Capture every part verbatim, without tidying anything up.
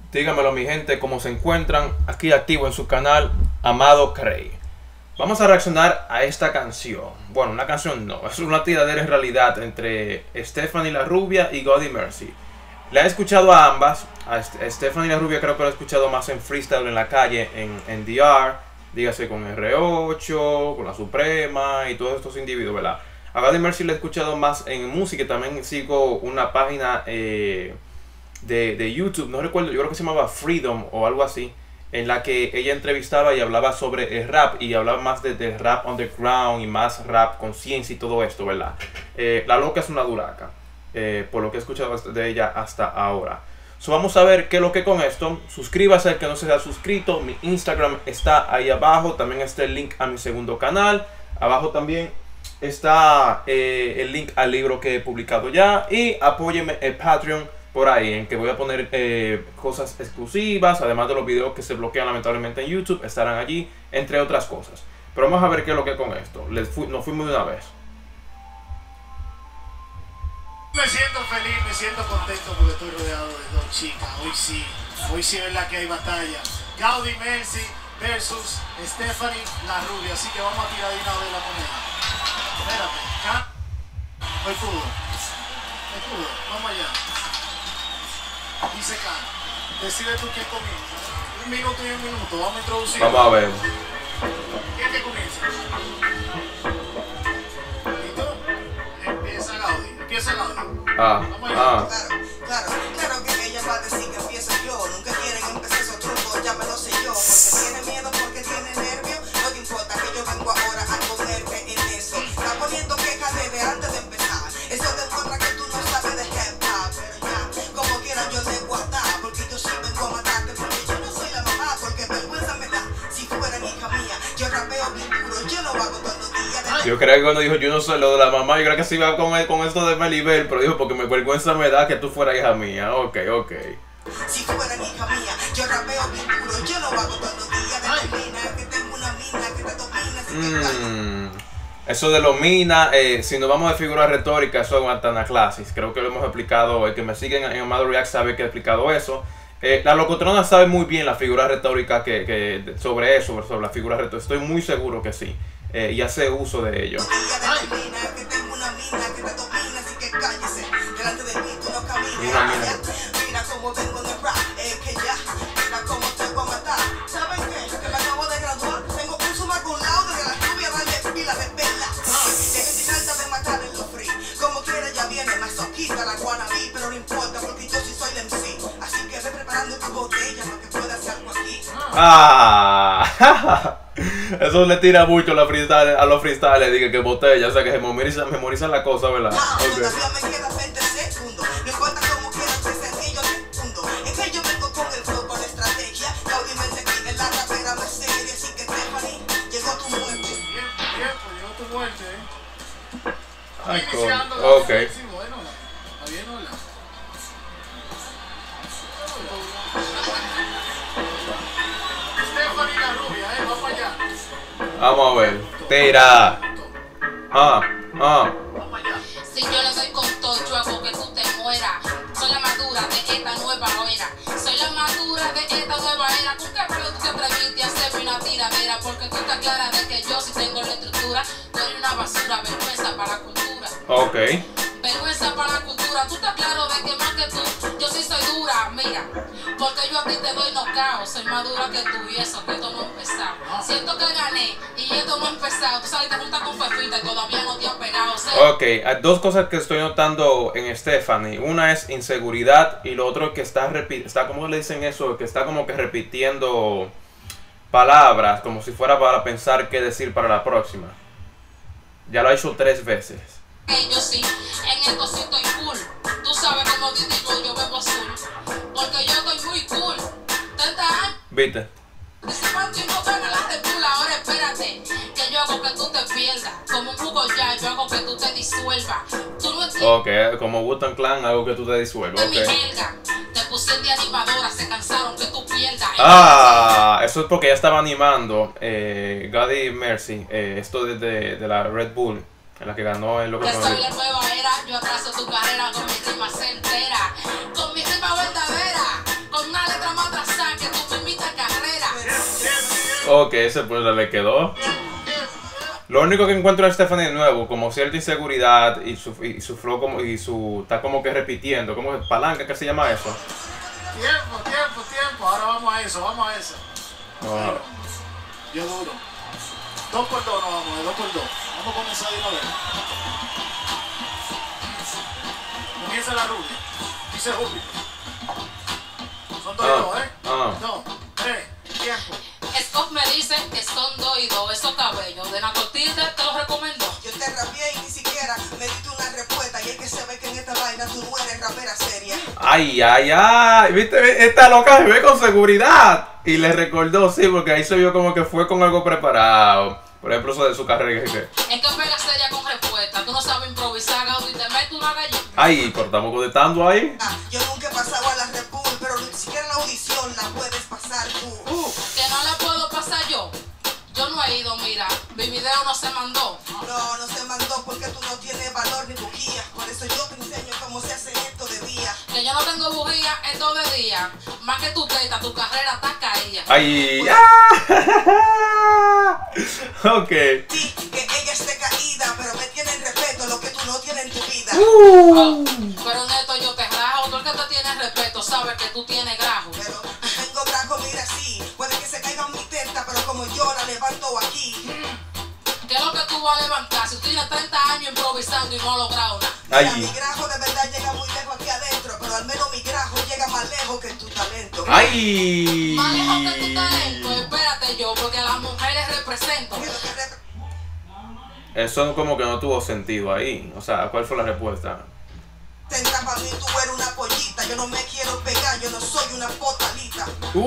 Díganmelo mi gente, cómo se encuentran aquí activo en su canal Amado Cray. Vamos a reaccionar a esta canción. Bueno, una canción no, es una tiradera en realidad entre Stephanie La Rubia y Gaudy Mercy. La he escuchado a ambas. A Stephanie La Rubia creo que la he escuchado más en freestyle en la calle, en, en D R, dígase con R ocho, con La Suprema y todos estos individuos, ¿verdad? A Gaudy Mercy la he escuchado más en música. También sigo una página eh, de, de YouTube, no recuerdo, yo creo que se llamaba Freedom o algo así, en la que ella entrevistaba y hablaba sobre el rap y hablaba más de, de rap underground y más rap conciencia y todo esto, ¿verdad? Eh, la loca es una duraca, eh, por lo que he escuchado de ella hasta ahora. So, vamos a ver qué es lo que con esto. Suscríbase al que no se haya suscrito. Mi Instagram está ahí abajo. También está el link a mi segundo canal. Abajo también está eh, el link al libro que he publicado ya. Y apóyeme el Patreon por ahí, en que voy a poner eh, cosas exclusivas, además de los videos que se bloquean lamentablemente en YouTube, estarán allí, entre otras cosas. Pero vamos a ver qué es lo que con esto. Les fu nos fuimos de una vez. Me siento feliz, me siento contento porque estoy rodeado de dos chicas. Hoy sí, hoy sí es verdad que hay batalla. Gaudy Mercy versus Stephanie La Rubia. Así que vamos a tirar de una vez la moneda. Espérate, no hay fútbol. No hay fútbol, vamos allá. Dice Can, decide tú quién comienza. Un minuto y un minuto, vamos a introducir. Vamos a ver. ¿Quién que comienza? ¿Listo? Empieza Gaudy, empieza Gaudy. Ah, vamos allá. ah. Claro, claro, claro que ella va a decir que empiezo yo. Nunca quieren empezar esos trucos, ya me lo sé yo. Porque tiene miedo, porque tiene nervio. No te importa que yo vengo ahora a ponerme en eso. Está poniendo quejas desde antes de empezar. Eso demuestra que tú no sabes de hip hop. Pero ya, como quiera yo te guardar. Porque yo sí vengo a matarte. Porque yo no soy la mamá. Porque vergüenza me da. Si fuera hija mía, yo rapeo bien duro. Yo lo hago todos los días. Yo creo que cuando dijo yo no soy lo de la mamá, yo creo que se iba con, con esto de Melibel, pero dijo porque me vergüenza me da que tú fueras hija mía. Ok, ok. Si fuera hija mía, yo rapeo bien duro. Yo lo hago todos los días. Determina que tengo una mina que te domina. Si te Mm, eso de los minas, eh, si nos vamos de figuras retóricas, eso es una Tanaclasis. Creo que lo hemos explicado. El que me sigue en Amado React sabe que he explicado eso. Eh, la locotrona sabe muy bien la figura retórica que, que, sobre eso, sobre la figura retórica. Estoy muy seguro que sí. Eh, y hace uso de ello. Una mina. Mira cómo vengo de rap, es que ya, mira cómo te voy a matar. ¿Saben qué? Que me acabo de graduar, tengo un summa cum laude de la lluvia, darle pila de pela. Llegué sin alta de matar en los free, como quiera ya viene masoquista la wannabe, pero no importa porque yo sí soy el M C. Así que ve preparando tu botella para que pueda hacer algo aquí. Ah, eso le tira mucho a, la freestyle, a los freestyles, diga que botella, o sea que se memorizan, memorizan la cosa, ¿verdad? Okay. Todavía me quedan veinte segundos, no importa cómo quieras presente, yo te fundo. Es que yo vengo con el flow, con estrategia. Gaudy me seguí en la rapera me serie, así que Stephanie, llegó tu muerte. Bien, tiempo, llegó tu muerte, eh. Ay, Iniciando con... la ok. sí, bueno, está bien, hola. Stephanie La Rubia, eh, va para allá. Vamos a ver. Tira. Ah, ah. Vamos allá. Si yo le doy con todo, yo hago que tú te mueras. Soy la madura de esta nueva era. Soy la madura de esta nueva era. ¿Con qué pelo tú te atreviste a hacerme una tiradera? Porque tú estás clara de que yo sí tengo la estructura. Tú eres una basura, vergüenza para la cultura. Ok. Vergüenza para la cultura. Tú estás claro de que más que tú, yo sí soy dura. Mira, porque yo a ti te doy knockout. Soy más dura que tú y eso que esto no ha empezado. Siento que gané y esto no ha empezado. Tú saliste junta con Fefita y todavía no te has pegado. O sea, Ok, hay dos cosas que estoy notando en Stephanie. Una es inseguridad y lo otro que está, está ¿cómo le dicen eso? Que está como que repitiendo palabras como si fuera para pensar qué decir para la próxima. Ya lo ha hecho tres veces. que yo sí, en esto sí estoy cool. Tú sabes cómo te digo, yo bebo azul. Porque yo estoy muy cool. treinta años. ¿Viste? Dice no gana la tepula, ahora espérate. Que yo hago que tú te pierdas. Como un jugo ya, yo hago que tú te disuelvas. Tú no entiendes. Ok, como Wu-Tang Clan, algo que tú te disuelvas. Mi Ok. jerga. Te pusieron de animadora, se cansaron que tú pierdas. Ah, eso es porque ya estaba animando eh, Gaudy Mercy, eh, esto de, de, de la Red Bull, en la que ganó el loco. Que soy la nueva era, yo atraso tu carrera con mi rima certera. Con mi rima verdadera, con una letra más Ok, ese pues le quedó. Lo único que encuentro de Stephanie de nuevo, como cierta inseguridad y su, y su flow como, y su, está como que repitiendo, como que palanca, ¿qué se llama eso? Tiempo, tiempo, tiempo. Ahora vamos a eso, vamos a eso. Oh. Yo duro. Dos por dos no vamos, de dos por dos. Vamos a comenzar de una vez. Comienza la rubia. Dice Júpiter. Son dos y Ah, dos, ¿eh? ah. Dos, tres, tiempo. Scott me dice que son dos y dos esos cabellos. De Nacotilde te los recomiendo. Yo te rapeé y ni siquiera me diste una respuesta. Y es que se ve que en esta vaina tú no eres rapera seria. Ay, ay, ay. ¿Viste? Esta loca se ve con seguridad. Y le recordó, sí, porque ahí se vio como que fue con algo preparado. Por ejemplo, eso de su carrera. Que... Es que pega seria con respuesta. Tú no sabes improvisar, Gaudi, te metes una gallina. Ay, pero estamos contestando ahí. Ah, yo nunca he pasado a la Red Bull, pero ni siquiera la audición la puedes pasar tú. Uh, Que no la puedo pasar yo. Yo no he ido, mira. Mi video no se mandó. No, no se mandó porque tú no tienes valor ni bujía. Por eso yo te enseño cómo se hace esto de día. Que yo no tengo bujía en todo el día. Más que tu teta, tu carrera está caída. Ay, ah. Ok. Sí, que ella esté caída, pero me tiene respeto lo que tú no tienes en tu vida. Oh, pero neto, yo te rajo. Tú el que te tienes respeto, sabes que tú tienes grajo. Pero tengo braco, mira así. Puede que se caiga mi testa, pero como yo la levanto aquí. ¿Qué es lo que tú vas a levantar? Si tú tienes treinta años improvisando y no has logrado nada. Mira, Ay. mi grajo de verdad llega muy lejos aquí adentro, pero al menos mi grajo llega más lejos que tu talento. Ay. Más lejos que tu talento, espérate yo, porque a las mujeres represento. Que lo que rep- Eso como que no tuvo sentido ahí. O sea, ¿cuál fue la respuesta? Tenta para mí, tú eres una pollita. Yo no me quiero pegar, yo no soy una potalita.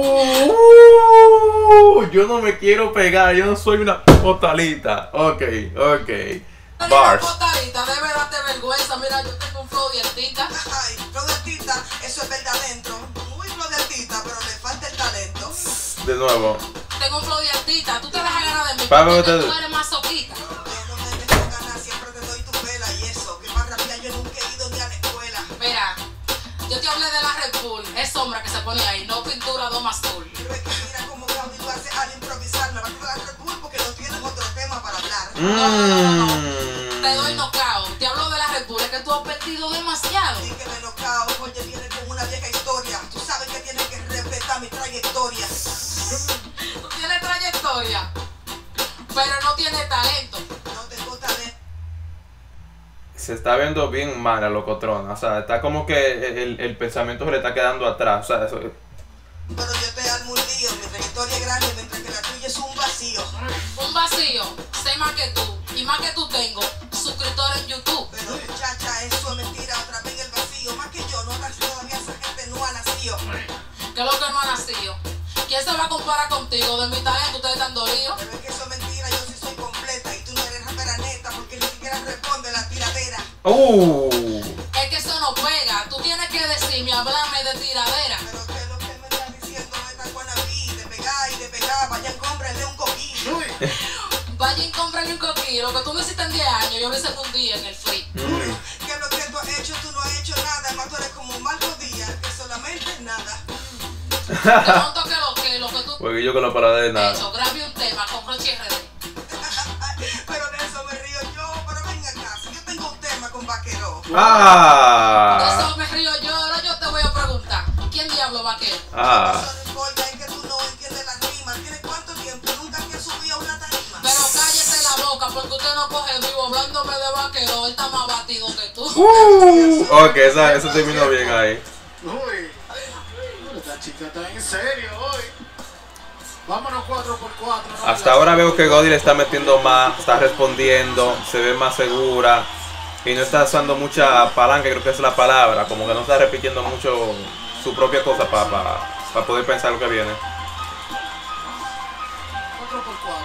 Uh, yo no me quiero pegar, yo no soy una potalita. Ok, ok. Bars. Potarita, debe darte vergüenza. Mira, yo tengo un flow de artista. Ay, flow de artista, eso es verdad adentro. Muy flow de artista, pero le falta el talento. De nuevo. Tengo un flow de artista. Tú te dejas ganar de mí Pablo, porque te- tú eres masoquista. Yo no me dejo ganar, siempre te doy tu pela y eso. Que para rapear yo nunca he ido ni a la escuela. Mira, yo te hablé de la Red Bull. Es sombra que se pone ahí, no pintura, no más tool. Pero es que mira cómo Gaudi lo hace al improvisar. Me va a la Red Bull porque no tienes otro tema para hablar. Mm. Te doy knockout. Te hablo de la Red Bull, es que tú has perdido demasiado. Y que me nocao, oye, viene con una vieja historia. Tú sabes que tienes que respetar mi trayectoria. Tú tienes trayectoria, pero no tienes talento. No tengo talento. Se está viendo bien mal a Locotrona. O sea, está como que el, el pensamiento se le está quedando atrás. O sea, eso, Pero yo te armo un lío. Mi trayectoria es grande, mientras que la tuya es un vacío. Un vacío, sé más que tú. Y más que tú tengo suscriptores en YouTube. Pero muchacha, eso es mentira. Otra vez en el vacío. Más que yo, no todavía esa gente no ha nacido. Que es lo que no ha nacido. ¿Quién se va a comparar contigo? De mi talento ustedes están dolidos. Pero es que eso es mentira, yo sí soy completa. Y tú no eres rapera neta porque ni siquiera responde la tiradera. Uh. Es que eso no pega. Tú tienes que decirme, hablarme de tiradera. Pero que lo que me está diciendo esta guanabí. De pegar y de pegar, vayan, cómprenle un coquillo. Uy, Vayan y compren un coquillo. Lo que tú no hiciste en diez años, yo lo hice en un día en el free. Mm. Que lo que tú has hecho, tú no has hecho nada. Además, tú eres como un Marco Díaz, que solamente es nada. Te monto que lo que, lo que tú Porque yo con la palabra de has nada. hecho, grabé un tema con Rochi R D. Pero de eso me río yo. Pero ven acá, si yo tengo un tema con Vaquero. De Ah. eso me río yo, ahora yo te voy a preguntar. ¿Quién diablo vaquero? Ah. Eso no importa, es que tú no entiendes la rima. ¿Tienes cuánto tiempo? Nunca te subido a una tarima. Pero cállese la boca porque usted no coge vivo hablándome de vaquero. Él está más batido que tú. Uh. Ok, esa, eso terminó bien ahí. uy. Esta chica está en serio hoy. Vámonos cuatro por cuatro. ¿no? Hasta ahora veo que Gaudi le está metiendo más, está respondiendo, se ve más segura y no está usando mucha palanca, creo que es la palabra, como que no está repitiendo mucho su propia cosa para pa, pa poder pensar lo que viene. cuatro por cuatro.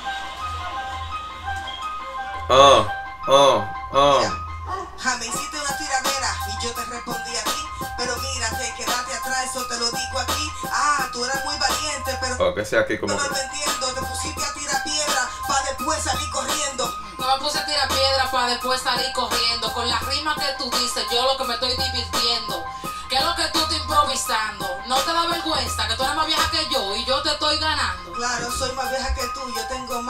Oh, oh, oh. Ja, me hiciste una tiradera y yo te respondí a ti. Pero mírate, quédate atrás, eso te lo digo aquí. Ah, tú eras muy valiente, pero Oh, que sea aquí como no que... lo entiendo. Te pusiste a tirar piedra para después salir corriendo. No me puse a tirar piedra para después salir corriendo. Con las rimas que tú dices, yo lo que me estoy divirtiendo. ¿Qué es lo que tú estás improvisando? No te da vergüenza que tú eres más vieja que yo y yo te estoy ganando. Claro, soy más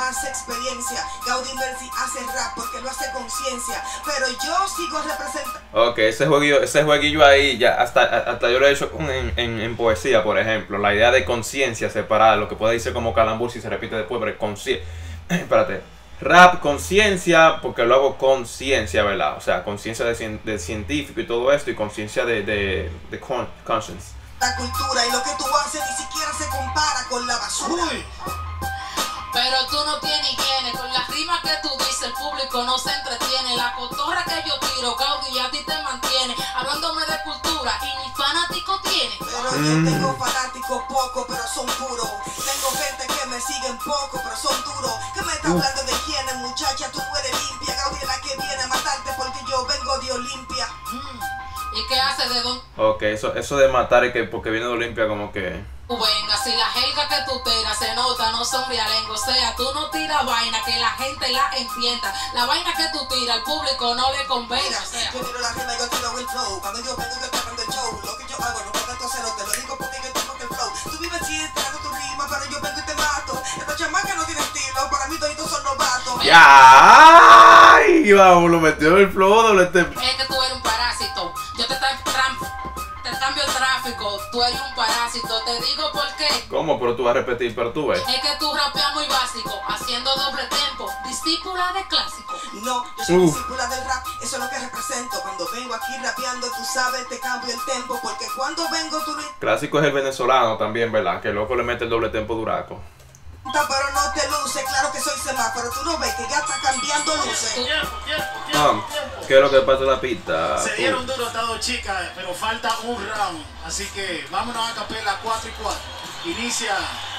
más experiencia. Gaudi Mercy hace rap porque lo hace conciencia, pero yo sigo representando. Ok, ese jueguillo, ese jueguillo ahí, ya hasta, hasta yo lo he hecho en, en, en poesía, por ejemplo. La idea de conciencia separada, lo que puede decir como calambur si se repite después, pero conciencia. Espérate. Rap, conciencia, porque lo hago conciencia, ¿verdad? O sea, conciencia de, de científico y todo esto, y conciencia de, de, de con, conscience. La cultura y lo que tú haces ni siquiera se compara con la basura. Uy. Pero tú no tienes higiene, con las rimas que tú dices el público no se entretiene. La cotorra que yo tiro, Gaudi, a ti te mantiene, hablándome de cultura y ni fanático tiene. Pero yo tengo fanáticos pocos, pero son puros. Tengo gente que me siguen poco, pero son duros. Que me está hablando de higiene, muchacha, tú no eres limpia. Gaudi es la que viene a matarte porque yo vengo de Olimpia. Mm. ¿Y qué hace de don? Ok, eso, eso de matar es que porque viene de Olimpia como que... Tú vengas, si la jerga que tú tiras se nota, no son realengo. O sea, tú no tiras vaina que la gente la entienda. La vaina que tú tiras al público no le convenga. Mira, O sea, yo tiro la rima y yo tiro el flow. Cuando yo vengo yo te prendo el show. Lo que yo hago no puedo hacerlo, te lo digo porque yo tengo el flow. Tú vives chistando tu rima, pero yo vengo y te mato. Esta chamaca no tiene estilo, para mí toditos son novatos. ¡Ya! ¡Ay! Vamos, lo metió en el flow, doble te... es que tú eres un parásito. Yo te, tra- tram- te cambio el tráfico. Tú eres un parásito. Te digo por qué. ¿Cómo? Pero tú vas a repetir, pero tú ves. Es que tú rapeas muy básico, haciendo doble tempo. Discípula de clásico. No, yo soy Uh. discípula del rap, eso es lo que represento. Cuando vengo aquí rapeando, tú sabes, te cambio el tempo. Porque cuando vengo tú lo Clásico es el venezolano también, ¿verdad? Que loco le mete el doble tempo duraco. intentas, pero no te luce. Claro que soy semáforo, tú no ves que ya está cambiando luces. Tiempo, tiempo, Ah, tiempo, tiempo. ¿qué es lo que pasa en la pista? Se dieron duro estas dos chicas, pero falta un round. Así que vámonos a capela cuatro y cuatro. Inicia.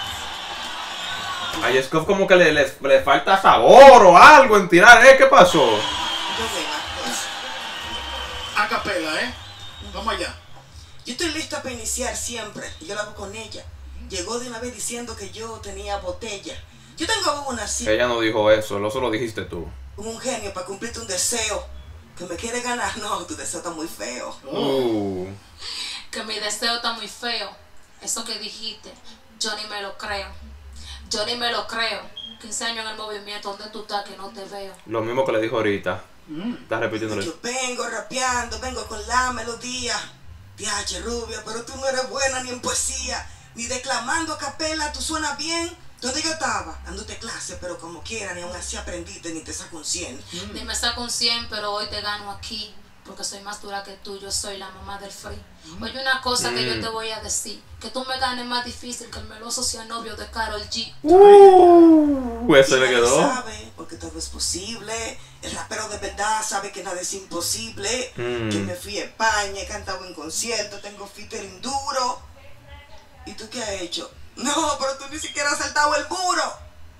A Yeskov como que le, le, le falta sabor o algo en tirar, ¿eh? ¿Qué pasó? Yo vengo, pues. A capela, ¿eh? Vamos allá. Yo estoy lista para iniciar siempre. Y yo lo hago con ella. Llegó de una vez diciendo que yo tenía botella. Yo tengo una así, Ella no dijo eso, eso lo dijiste tú. como un genio para cumplirte un deseo. Que me quiere ganar. No, tu deseo está muy feo. Uh. Que mi deseo está muy feo. Eso que dijiste, yo ni me lo creo. Yo ni me lo creo. quince años en el movimiento, ¿dónde tú estás que no te veo? Lo mismo que le dijo ahorita. Mm. Estás repitiéndole. Yo vengo rapeando, vengo con la melodía. Diache rubia, pero tú no eres buena ni en poesía. Ni declamando a capela, tú suenas bien. ¿Dónde yo estaba? Dándote clase, pero como quiera, ni aún así aprendiste, ni te saco un cien. Ni me saco un cien, pero hoy te gano aquí. Porque soy más dura que tú, yo soy la mamá del free. Oye, una cosa que yo te voy a decir. Que tú me ganes más difícil que el meloso sea novio de Karol G. Uh, pues se Y le nadie quedó. sabe, porque todo es posible. El rapero de verdad sabe que nada es imposible. Mm. Que me fui a España, he cantado en conciertos, tengo featuring duro. ¿Y tú qué has hecho? No, pero tú ni siquiera has saltado el muro.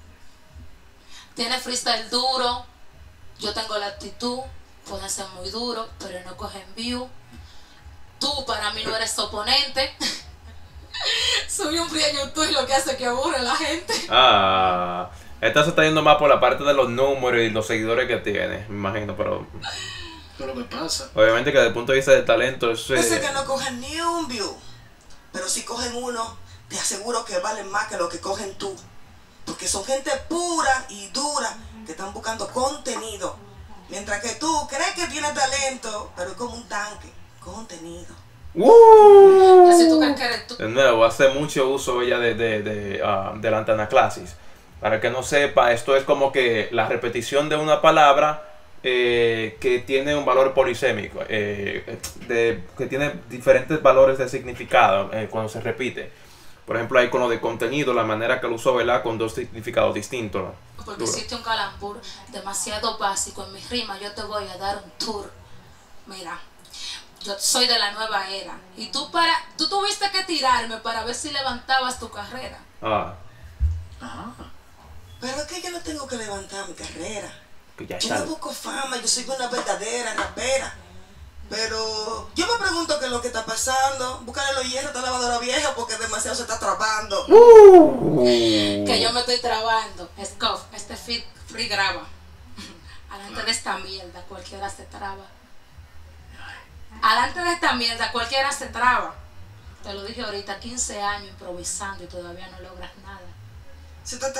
Tiene freestyle duro. Yo tengo la actitud. Pueden ser muy duros, pero no cogen view. Tú para mí no eres oponente. Soy un frieño tú y lo que hace que aburre a la gente. Ah, esta se está yendo más por la parte de los números y los seguidores que tiene, me imagino, pero ¿Qué es lo que pasa? obviamente que desde el punto de vista del talento eso Yo sé es... que no cogen ni un view. Pero si cogen uno, te aseguro que valen más que lo que cogen tú. Porque son gente pura y dura que están buscando contenido. Mientras que tú crees que tienes talento, pero es como un tanque, contenido. ¡Uh! Y así tú crees que eres tú. De nuevo, hace mucho uso ella de, de, de, ah, de la antanaclasis. Para el que no sepa, esto es como que la repetición de una palabra eh, que tiene un valor polisémico, eh, de, que tiene diferentes valores de significado eh, cuando se repite. Por ejemplo, ahí con lo de contenido, la manera que lo usó, ¿verdad? Con dos significados distintos, ¿no? Porque Duro. hiciste un calambur demasiado básico. En mis rimas yo te voy a dar un tour. Mira, yo soy de la nueva era. Y tú para, tú tuviste que tirarme para ver si levantabas tu carrera. Ah, Ah. Pero es que yo no tengo que levantar mi carrera. que ya Yo está. no busco fama, yo soy una verdadera rapera. Pero yo me pregunto qué es lo que está pasando. Búscale los hierros a esta lavadora vieja porque demasiado se está trabando. Uh. Que yo me estoy trabando. Scoff, este feed free graba. Alante de esta mierda, cualquiera se traba. Alante de esta mierda, cualquiera se traba. Te lo dije ahorita, quince años improvisando y todavía no logras nada. se está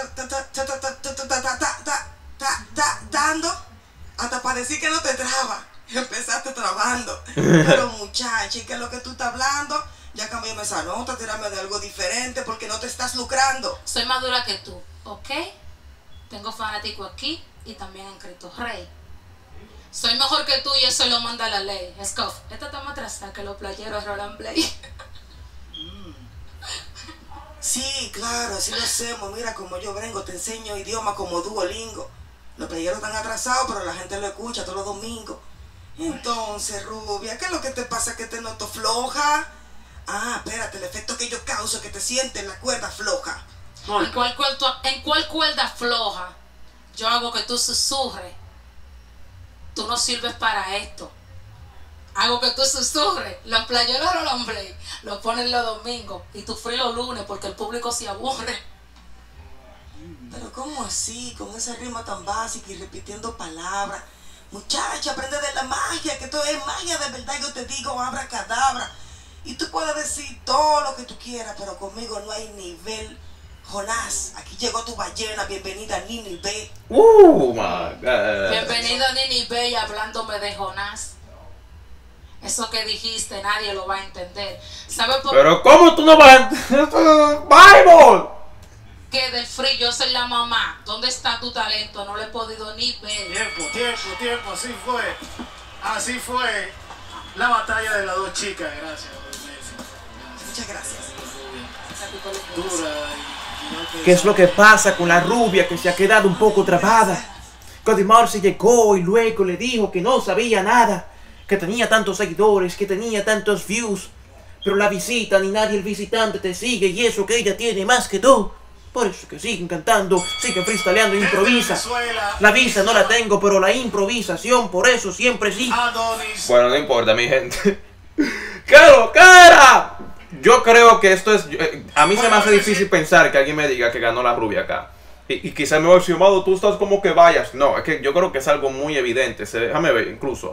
dando hasta para decir que no te traba. Empezaste trabando. Pero muchacha, ¿y qué es lo que tú estás hablando? Ya cambiame esa nota, tírame de algo diferente porque no te estás lucrando. Soy más dura que tú, ¿ok? Tengo fanático aquí y también en Cristo Rey. Soy mejor que tú y eso lo manda la ley. Scuff, esta está más atrasada que los playeros de Roland Blade. Sí, claro, así lo hacemos. Mira como yo vengo, te enseño idioma como Duolingo. Los playeros están atrasados, pero la gente lo escucha todos los domingos. Entonces, Rubia, ¿qué es lo que te pasa que te noto floja? Ah, espérate, el efecto que yo causo es que te sientes la cuerda floja. ¿En cuál, cuerda, ¿En cuál cuerda floja? Yo hago que tú susurres. Tú no sirves para esto. Hago que tú susurres. Los playeros de Roland Blade los ponen los domingos y tú free los lunes porque el público se aburre. Pero ¿cómo así? Con esa rima tan básica y repitiendo palabras. Muchacha, aprende de la magia, que esto es magia de verdad. Yo te digo, abracadabra. Y tú puedes decir todo lo que tú quieras, pero conmigo no hay nivel. Jonás, aquí llegó tu ballena. Bienvenida a Nínive. Uh, my God. Bienvenido a Nínive y hablándome de Jonás. Eso que dijiste nadie lo va a entender. ¿Sabes por qué? Pero ¿cómo tú no vas a entender? Bible. Que del free yo soy la mamá. ¿Dónde está tu talento? No lo he podido ni ver. Tiempo, tiempo, tiempo, así fue. Así fue la batalla de las dos chicas. Gracias, Messi. Muchas gracias. Dura y, y no te ¿Qué es lo que pasa con la rubia que se ha quedado un poco trabada? Cody Marcy llegó y luego le dijo que no sabía nada, que tenía tantos seguidores, que tenía tantos views, pero la visita ni nadie el visitante te sigue y eso que ella tiene más que tú. Por eso que siguen cantando, siguen freestyleando, improvisa. La visa no la tengo, pero la improvisación, por eso siempre sí. Adonis. Bueno, no importa, mi gente. ¡Qué locara! Yo creo que esto es... A mí se me hace difícil pensar que alguien me diga que ganó la rubia acá. Y, y quizás me va a decir, Amado, tú estás como que vayas. No, es que yo creo que es algo muy evidente. Se, déjame ver, incluso.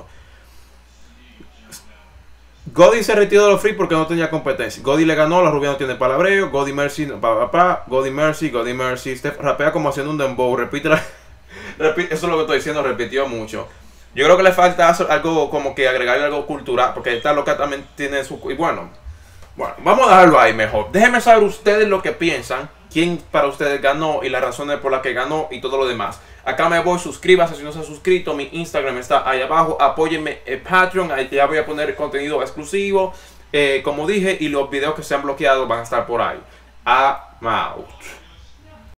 Gody se retiró de los free porque no tenía competencia. Gody le ganó, la rubia no tiene palabreo. Gody Mercy, pa, pa, pa, Gody Mercy, Gody Mercy. Steph rapea como haciendo un dembow. Repite, la, repite, eso es lo que estoy diciendo, repitió mucho. Yo creo que le falta algo como que agregarle algo cultural. Porque esta loca también tiene su... Y bueno, bueno, vamos a dejarlo ahí mejor. Déjenme saber ustedes lo que piensan. Quién para ustedes ganó y las razones por las que ganó y todo lo demás. Acá me voy, suscríbase si no se ha suscrito. Mi Instagram está ahí abajo. Apóyenme en Patreon. Ahí ya voy a poner contenido exclusivo. Eh, como dije, y los videos que se han bloqueado van a estar por ahí. I'm out.